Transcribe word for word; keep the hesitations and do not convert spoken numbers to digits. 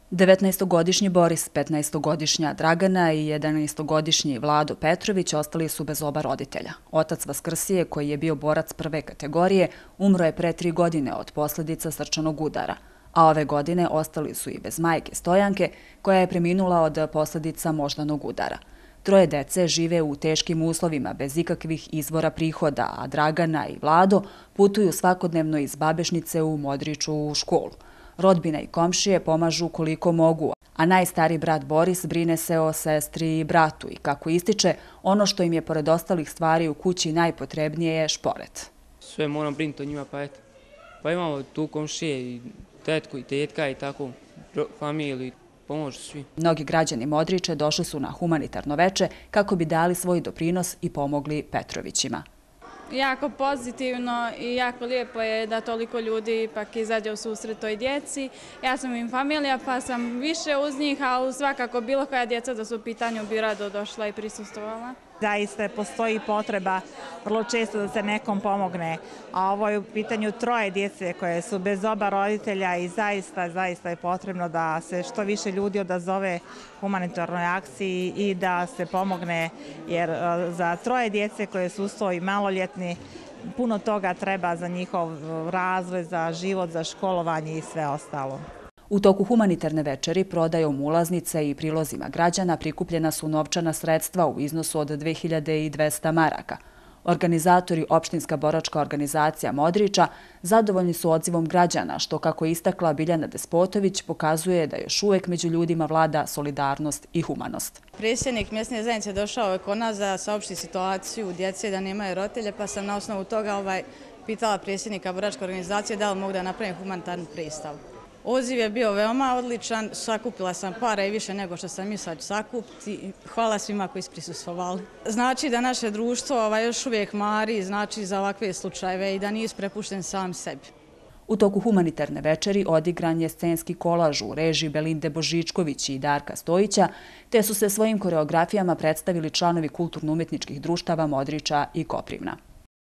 devetnaestogodišnji Boris, petnaestogodišnja Dragana i jedanaestogodišnji Vlado Petrović ostali su bez oba roditelja. Otac Vaskrsije, koji je bio borac prve kategorije, umro je pre tri godine od posljedica srčanog udara, a ove godine ostali su i bez majke Stojanke, koja je preminula od posljedica moždanog udara. Troje dece žive u teškim uslovima bez ikakvih izvora prihoda, a Dragana i Vlado putuju svakodnevno iz Babešnice u Modriču u školu. Rodbina i komšije pomažu koliko mogu, a najstariji brat Boris brine se o sestri i bratu i, kako ističe, ono što im je pored ostalih stvari u kući najpotrebnije je šporet. Sve moram brinuti o njima, pa eto. Pa imamo tu komšije i tetku i tetka i tako, familiju, pomožu svi. Mnogi građani Modriče došli su na humanitarno veče kako bi dali svoj doprinos i pomogli Petrovićima. Jako pozitivno i jako lijepo je da toliko ljudi ipak izađe u susret toj djeci. Ja sam im familija pa sam više uz njih, ali svakako bilo koja djeca da su u pitanju bi rado došla i prisustvovala. Zaista postoji potreba vrlo često da se nekom pomogne, a ovo je u pitanju troje djece koje su bez oba roditelja i zaista, zaista je potrebno da se što više ljudi odazove humanitarnoj akciji i da se pomogne, jer za troje djece koje su uz to i maloljetni, puno toga treba za njihov razvoj, za život, za školovanje i sve ostalo. U toku humanitarne večeri prodajom ulaznice i prilozima građana prikupljena su novčana sredstva u iznosu od dve hiljade dvesta maraka. Organizatori Opštinska boračka organizacija Modriča zadovoljni su odzivom građana, što, kako je istakla Biljana Despotović, pokazuje da još uvijek među ljudima vlada solidarnost i humanost. Predsjednik mjesne zajednice došao je kod nas da saopšti situaciju djece da nemaju roditelje, pa sam na osnovu toga ovaj, pitala predsjednika boračke organizacije da li mogu da napravim humanitarnu predstavu. Odziv je bio veoma odličan, sakupila sam para i više nego što sam mislila sakupiti. Hvala svima koji su prisustvovali. Znači da naše društvo ovaj, još uvijek mari, znači za ovakve slučajeve i da nisu prepušten sam sebi. U toku humanitarne večeri odigran je scenski kolaž u režiji Belinde Božičković i Darka Stojića, te su se svojim koreografijama predstavili članovi kulturno-umetničkih društava Modriča i Koprivna.